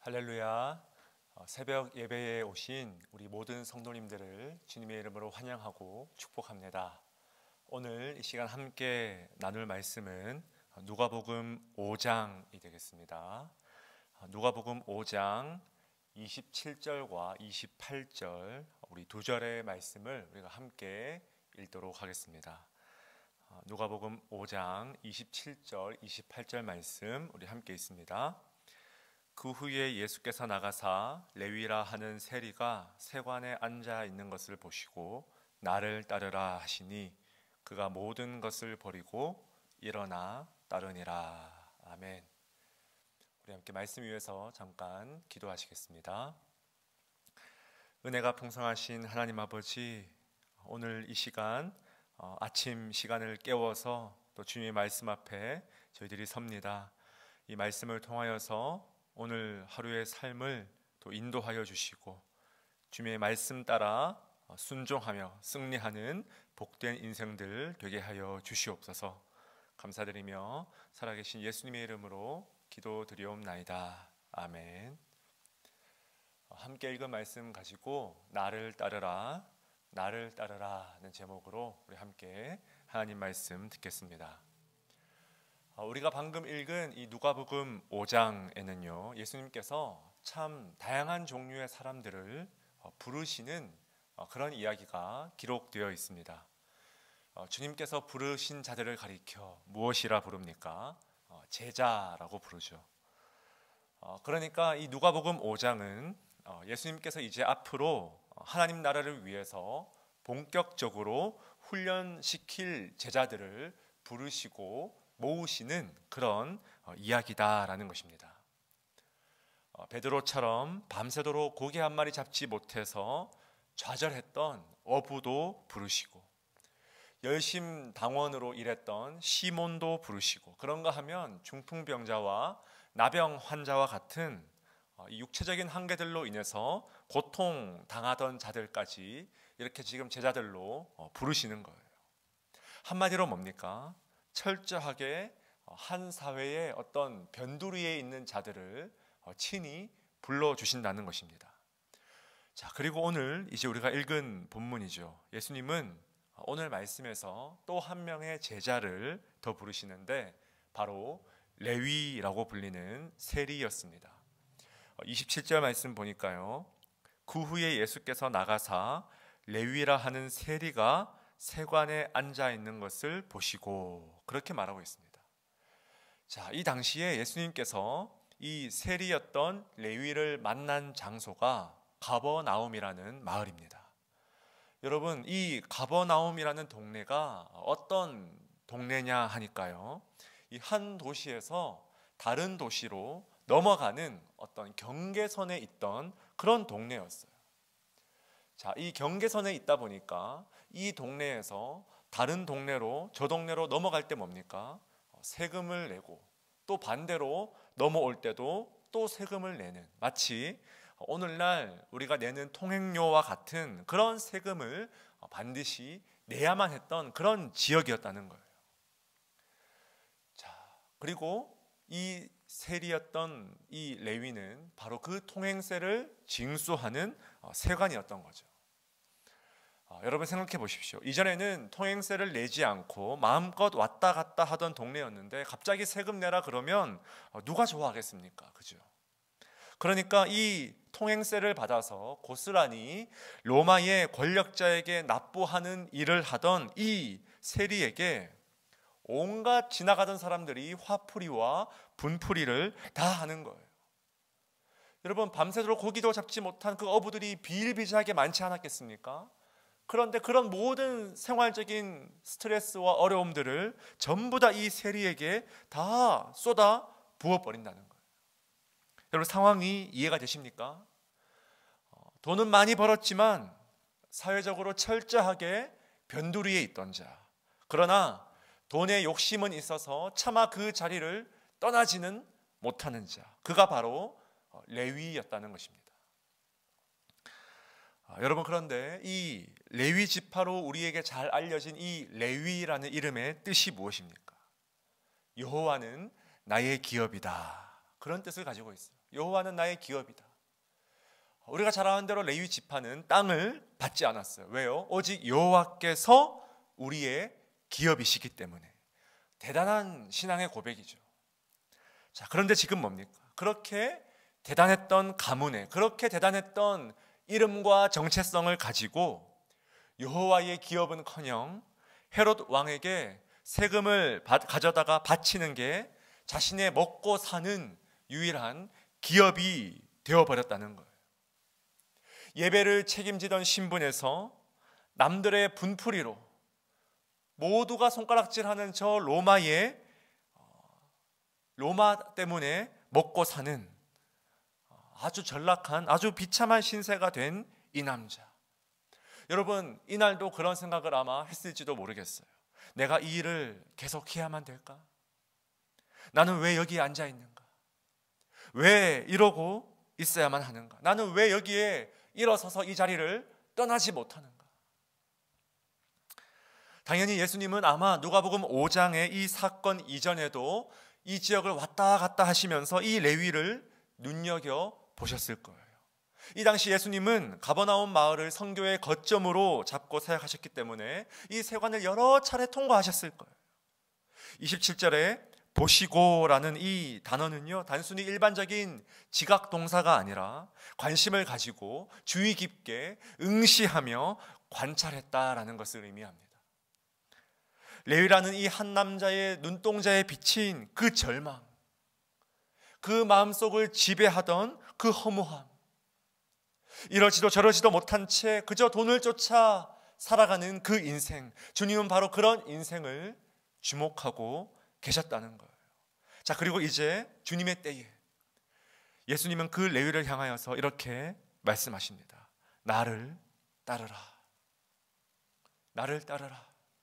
할렐루야. 새벽 예배에 오신 우리 모든 성도님들을 주님의 이름으로 환영하고 축복합니다. 오늘 이 시간 함께 나눌 말씀은 누가복음 5장이 되겠습니다. 누가복음 5장 27절과 28절 우리 두 절의 말씀을 우리가 함께 읽도록 하겠습니다. 누가복음 5장 27절, 28절 말씀 우리 함께 있습니다. 그 후에 예수께서 나가사 레위라 하는 세리가 세관에 앉아 있는 것을 보시고 나를 따르라 하시니 그가 모든 것을 버리고 일어나 따르니라. 아멘. 우리 함께 말씀 위에서 잠깐 기도하시겠습니다. 은혜가 풍성하신 하나님 아버지, 오늘 이 시간 아침 시간을 깨워서 또 주님의 말씀 앞에 저희들이 섭니다. 이 말씀을 통하여서 오늘 하루의 삶을 또 인도하여 주시고 주님의 말씀 따라 순종하며 승리하는 복된 인생들 되게 하여 주시옵소서. 감사드리며 살아계신 예수님의 이름으로 기도드리옵나이다. 아멘. 함께 읽은 말씀 가지고 나를 따르라, 나를 따르라는 제목으로 우리 함께 하나님 말씀 듣겠습니다. 우리가 방금 읽은 이 누가복음 5장에는요, 예수님께서 참 다양한 종류의 사람들을 부르시는 그런 이야기가 기록되어 있습니다. 주님께서 부르신 자들을 가리켜 무엇이라 부릅니까? 제자라고 부르죠. 그러니까 이 누가복음 5장은 예수님께서 이제 앞으로 하나님 나라를 위해서 본격적으로 훈련시킬 제자들을 부르시고 모으시는 그런 이야기다라는 것입니다. 베드로처럼 밤새도록 고기 한 마리 잡지 못해서 좌절했던 어부도 부르시고 열심당원으로 일했던 시몬도 부르시고, 그런가 하면 중풍병자와 나병 환자와 같은 육체적인 한계들로 인해서 고통당하던 자들까지 이렇게 지금 제자들로 부르시는 거예요. 한마디로 뭡니까? 철저하게 한 사회의 어떤 변두리에 있는 자들을 친히 불러주신다는 것입니다. 자, 그리고 오늘 이제 우리가 읽은 본문이죠. 예수님은 오늘 말씀에서 또 한 명의 제자를 더 부르시는데 바로 레위라고 불리는 세리였습니다. 27절 말씀 보니까요, 그 후에 예수께서 나가사 레위라 하는 세리가 세관에 앉아 있는 것을 보시고, 그렇게 말하고 있습니다. 자, 이 당시에 예수님께서 이 세리였던 레위를 만난 장소가 가버나움이라는 마을입니다. 여러분, 이 가버나움이라는 동네가 어떤 동네냐 하니까요, 이 한 도시에서 다른 도시로 넘어가는 어떤 경계선에 있던 그런 동네였어요. 자, 이 경계선에 있다 보니까 이 동네에서 다른 동네로, 저 동네로 넘어갈 때 뭡니까? 세금을 내고, 또 반대로 넘어올 때도 또 세금을 내는, 마치 오늘날 우리가 내는 통행료와 같은 그런 세금을 반드시 내야만 했던 그런 지역이었다는 거예요. 자, 그리고 이 세리였던 이 레위는 바로 그 통행세를 징수하는 세관이었던 거죠. 여러분 생각해 보십시오. 이전에는 통행세를 내지 않고 마음껏 왔다 갔다 하던 동네였는데 갑자기 세금 내라 그러면 누가 좋아하겠습니까? 그죠? 그러니까 이 통행세를 받아서 고스란히 로마의 권력자에게 납부하는 일을 하던 이 세리에게 온갖 지나가던 사람들이 화풀이와 분풀이를 다 하는 거예요. 여러분, 밤새도록 고기도 잡지 못한 그 어부들이 비일비재하게 많지 않았겠습니까? 그런데 그런 모든 생활적인 스트레스와 어려움들을 전부 다 이 세리에게 다 쏟아 부어버린다는 거예요. 여러분, 상황이 이해가 되십니까? 돈은 많이 벌었지만 사회적으로 철저하게 변두리에 있던 자, 그러나 돈에 욕심은 있어서 차마 그 자리를 떠나지는 못하는 자, 그가 바로 레위였다는 것입니다. 여러분, 그런데 이 레위 지파로 우리에게 잘 알려진 이 레위라는 이름의 뜻이 무엇입니까? 여호와는 나의 기업이다, 그런 뜻을 가지고 있어요. 여호와는 나의 기업이다. 우리가 잘 아는 대로 레위 지파는 땅을 받지 않았어요. 왜요? 오직 여호와께서 우리의 기업이시기 때문에. 대단한 신앙의 고백이죠. 자, 그런데 지금 뭡니까? 그렇게 대단했던 가문에, 그렇게 대단했던 이름과 정체성을 가지고 여호와의 기업은커녕 헤롯 왕에게 세금을 가져다가 바치는 게 자신의 먹고 사는 유일한 기업이 되어버렸다는 거예요. 예배를 책임지던 신분에서 남들의 분풀이로 모두가 손가락질하는 저 로마 때문에 먹고 사는 아주 전락한, 아주 비참한 신세가 된 이 남자. 여러분, 이날도 그런 생각을 아마 했을지도 모르겠어요. 내가 이 일을 계속해야만 될까? 나는 왜 여기에 앉아 있는가? 왜 이러고 있어야만 하는가? 나는 왜 여기에 일어서서 이 자리를 떠나지 못하는가? 당연히 예수님은 아마 누가복음 5장의 이 사건 이전에도 이 지역을 왔다 갔다 하시면서 이 레위를 눈여겨 보셨을 거예요. 이 당시 예수님은 가버나움 마을을 선교의 거점으로 잡고 사역하셨기 때문에 이 세관을 여러 차례 통과하셨을 거예요. 27절에 보시고라는 이 단어는요, 단순히 일반적인 지각 동사가 아니라 관심을 가지고 주의 깊게 응시하며 관찰했다라는 것을 의미합니다. 레위라는 이 한 남자의 눈동자에 비친 그 절망, 그 마음속을 지배하던 그 허무함, 이러지도 저러지도 못한 채 그저 돈을 쫓아 살아가는 그 인생, 주님은 바로 그런 인생을 주목하고 계셨다는 거예요. 자, 그리고 이제 주님의 때에 예수님은 그 레위를 향하여서 이렇게 말씀하십니다. 나를 따르라. 나를 따르라.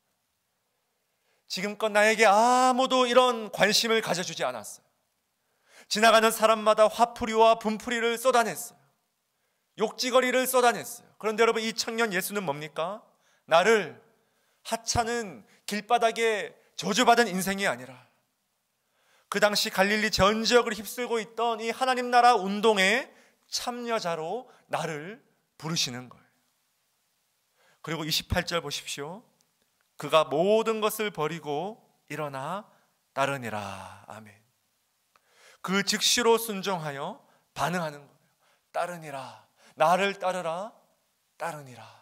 지금껏 나에게 아무도 이런 관심을 가져주지 않았어요. 지나가는 사람마다 화풀이와 분풀이를 쏟아냈어요. 욕지거리를 쏟아냈어요. 그런데 여러분, 이 청년 예수는 뭡니까? 나를 하찮은 길바닥에 저주받은 인생이 아니라 그 당시 갈릴리 전 지역을 휩쓸고 있던 이 하나님 나라 운동의 참여자로 나를 부르시는 거예요. 그리고 28절 보십시오. 그가 모든 것을 버리고 일어나 따르니라. 아멘. 그 즉시로 순종하여 반응하는 거예요. 따르니라. 나를 따르라. 따르니라.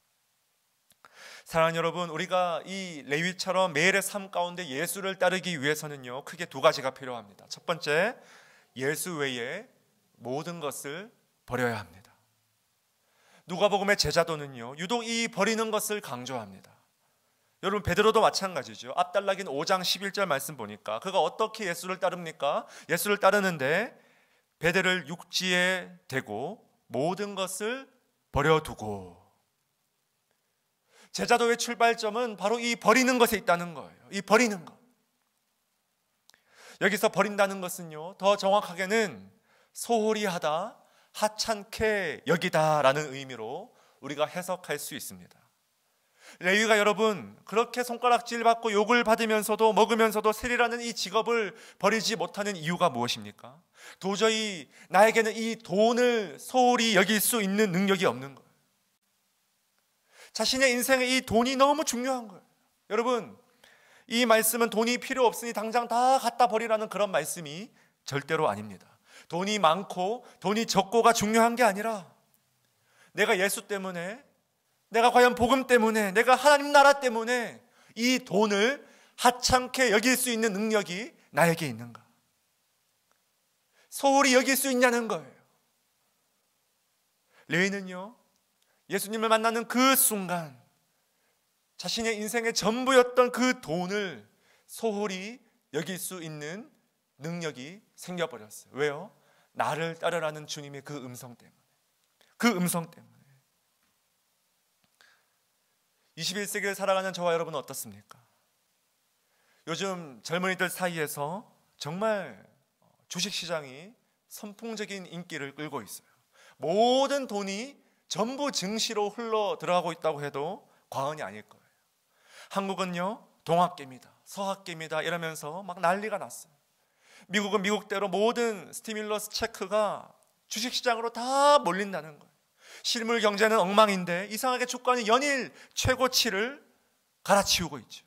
사랑하는 여러분, 우리가 이 레위처럼 매일의 삶 가운데 예수를 따르기 위해서는요, 크게 두 가지가 필요합니다. 첫 번째, 예수 외에 모든 것을 버려야 합니다. 누가복음의 제자도는요, 유독 이 버리는 것을 강조합니다. 여러분, 베드로도 마찬가지죠. 앞달락인 5장 11절 말씀 보니까 그가 어떻게 예수를 따릅니까? 예수를 따르는데 베드를 육지에 대고 모든 것을 버려두고. 제자도의 출발점은 바로 이 버리는 것에 있다는 거예요. 이 버리는 것. 여기서 버린다는 것은요, 더 정확하게는 소홀히 하다, 하찮게 여기다라는 의미로 우리가 해석할 수 있습니다. 레위가 여러분 그렇게 손가락질 받고 욕을 받으면서도 먹으면서도 세리라는 이 직업을 버리지 못하는 이유가 무엇입니까? 도저히 나에게는 이 돈을 소홀히 여길 수 있는 능력이 없는 거예요. 자신의 인생에 이 돈이 너무 중요한 거예요. 여러분, 이 말씀은 돈이 필요 없으니 당장 다 갖다 버리라는 그런 말씀이 절대로 아닙니다. 돈이 많고 돈이 적고가 중요한 게 아니라 내가 예수 때문에, 내가 과연 복음 때문에, 내가 하나님 나라 때문에 이 돈을 하찮게 여길 수 있는 능력이 나에게 있는가? 소홀히 여길 수 있냐는 거예요. 레위는요, 예수님을 만나는 그 순간 자신의 인생의 전부였던 그 돈을 소홀히 여길 수 있는 능력이 생겨버렸어요. 왜요? 나를 따르라는 주님의 그 음성 때문에. 그 음성 때문에. 21세기를 살아가는 저와 여러분은 어떻습니까? 요즘 젊은이들 사이에서 정말 주식시장이 선풍적인 인기를 끌고 있어요. 모든 돈이 전부 증시로 흘러 들어가고 있다고 해도 과언이 아닐 거예요. 한국은요, 동학개미다, 서학개미다 이러면서 막 난리가 났어요. 미국은 미국대로 모든 스티뮬러스 체크가 주식시장으로 다 몰린다는 거예요. 실물 경제는 엉망인데 이상하게 주가는 연일 최고치를 갈아치우고 있죠.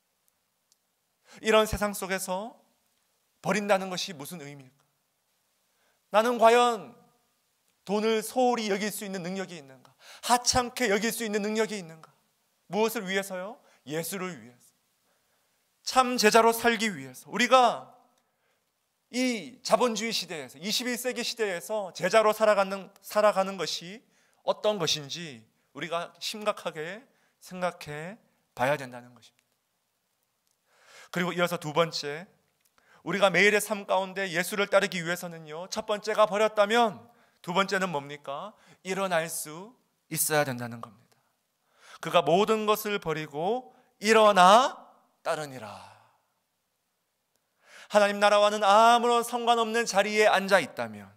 이런 세상 속에서 버린다는 것이 무슨 의미일까? 나는 과연 돈을 소홀히 여길 수 있는 능력이 있는가? 하찮게 여길 수 있는 능력이 있는가? 무엇을 위해서요? 예수를 위해서. 참 제자로 살기 위해서. 우리가 이 자본주의 시대에서 21세기 시대에서 제자로 살아가는 것이 어떤 것인지 우리가 심각하게 생각해 봐야 된다는 것입니다. 그리고 이어서 두 번째, 우리가 매일의 삶 가운데 예수를 따르기 위해서는요, 첫 번째가 버렸다면 두 번째는 뭡니까? 일어날 수 있어야 된다는 겁니다. 그가 모든 것을 버리고 일어나 따르니라. 하나님 나라와는 아무런 상관없는 자리에 앉아 있다면,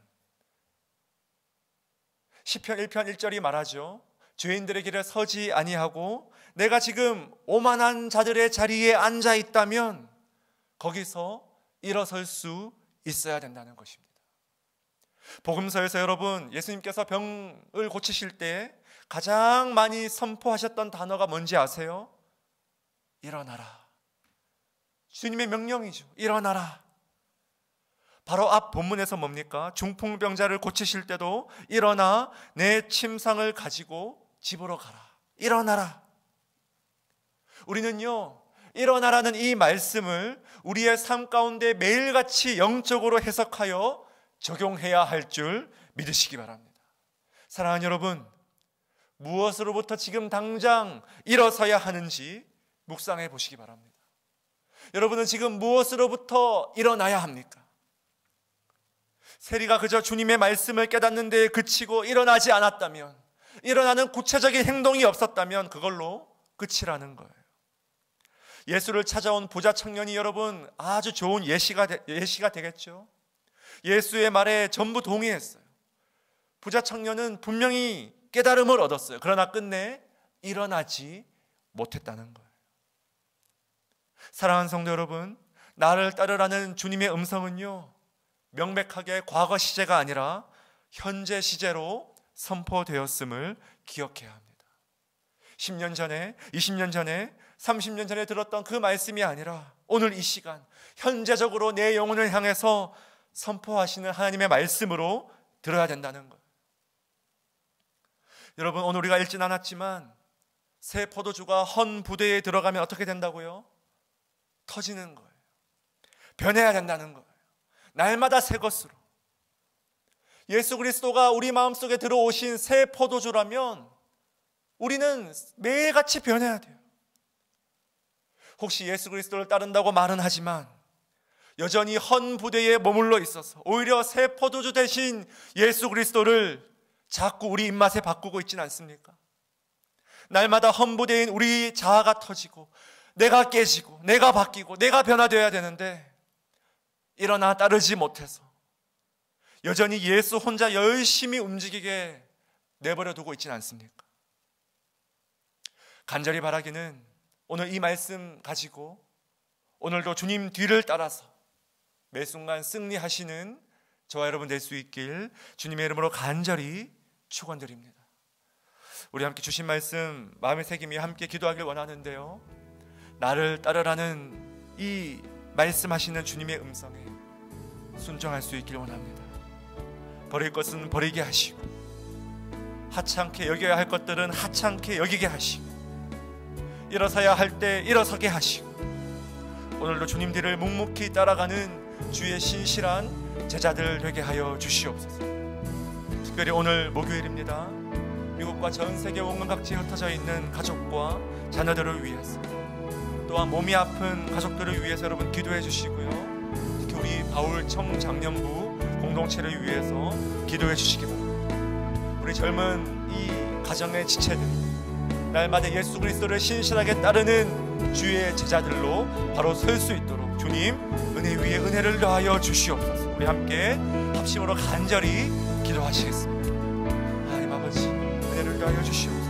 시편 1편 1절이 말하죠. 죄인들의 길에 서지 아니하고 내가 지금 오만한 자들의 자리에 앉아 있다면 거기서 일어설 수 있어야 된다는 것입니다. 복음서에서 여러분, 예수님께서 병을 고치실 때 가장 많이 선포하셨던 단어가 뭔지 아세요? 일어나라. 주님의 명령이죠. 일어나라. 바로 앞 본문에서 뭡니까? 중풍병자를 고치실 때도 일어나 내 침상을 가지고 집으로 가라. 일어나라. 우리는요, 일어나라는 이 말씀을 우리의 삶 가운데 매일같이 영적으로 해석하여 적용해야 할 줄 믿으시기 바랍니다. 사랑하는 여러분, 무엇으로부터 지금 당장 일어서야 하는지 묵상해 보시기 바랍니다. 여러분은 지금 무엇으로부터 일어나야 합니까? 세리가 그저 주님의 말씀을 깨닫는 데에 그치고 일어나지 않았다면, 일어나는 구체적인 행동이 없었다면 그걸로 끝이라는 거예요. 예수를 찾아온 부자 청년이 여러분 아주 좋은 예시가 되겠죠. 예수의 말에 전부 동의했어요. 부자 청년은 분명히 깨달음을 얻었어요. 그러나 끝내 일어나지 못했다는 거예요. 사랑하는 성도 여러분, 나를 따르라는 주님의 음성은요, 명백하게 과거 시제가 아니라 현재 시제로 선포되었음을 기억해야 합니다. 10년 전에, 20년 전에, 30년 전에 들었던 그 말씀이 아니라 오늘 이 시간 현재적으로 내 영혼을 향해서 선포하시는 하나님의 말씀으로 들어야 된다는 거예요. 여러분, 오늘 우리가 읽진 않았지만 새 포도주가 헌 부대에 들어가면 어떻게 된다고요? 터지는 거예요. 변해야 된다는 거예요. 날마다 새 것으로. 예수 그리스도가 우리 마음속에 들어오신 새 포도주라면 우리는 매일같이 변해야 돼요. 혹시 예수 그리스도를 따른다고 말은 하지만 여전히 헌 부대에 머물러 있어서 오히려 새 포도주 대신 예수 그리스도를 자꾸 우리 입맛에 바꾸고 있지는 않습니까? 날마다 헌 부대인 우리 자아가 터지고 내가 깨지고 내가 바뀌고 내가 변화되어야 되는데 일어나 따르지 못해서 여전히 예수 혼자 열심히 움직이게 내버려 두고 있지는 않습니까? 간절히 바라기는 오늘 이 말씀 가지고 오늘도 주님 뒤를 따라서 매 순간 승리하시는 저와 여러분 될 수 있길 주님의 이름으로 간절히 축원드립니다. 우리 함께 주신 말씀 마음에 새기며 함께 기도하길 원하는데요, 나를 따르라는 이 말씀하시는 주님의 음성에 순종할 수 있길 원합니다. 버릴 것은 버리게 하시고 하찮게 여겨야 할 것들은 하찮게 여기게 하시고 일어서야 할 때 일어서게 하시고 오늘도 주님 뒤를 묵묵히 따라가는 주의 신실한 제자들 되게 하여 주시옵소서. 특별히 오늘 목요일입니다. 미국과 전 세계 온갖 각지에 흩어져 있는 가족과 자녀들을 위해서, 또한 몸이 아픈 가족들을 위해서 여러분 기도해 주시고요, 특히 우리 바울 청장년부 공동체를 위해서 기도해 주시기 바랍니다. 우리 젊은 이 가정의 지체들 날마다 예수 그리스도를 신실하게 따르는 주의 제자들로 바로 설 수 있도록 주님 은혜 위에 은혜를 더하여 주시옵소서. 우리 함께 합심으로 간절히 기도하시겠습니다. 하나님 아버지, 은혜를 더하여 주시옵소서.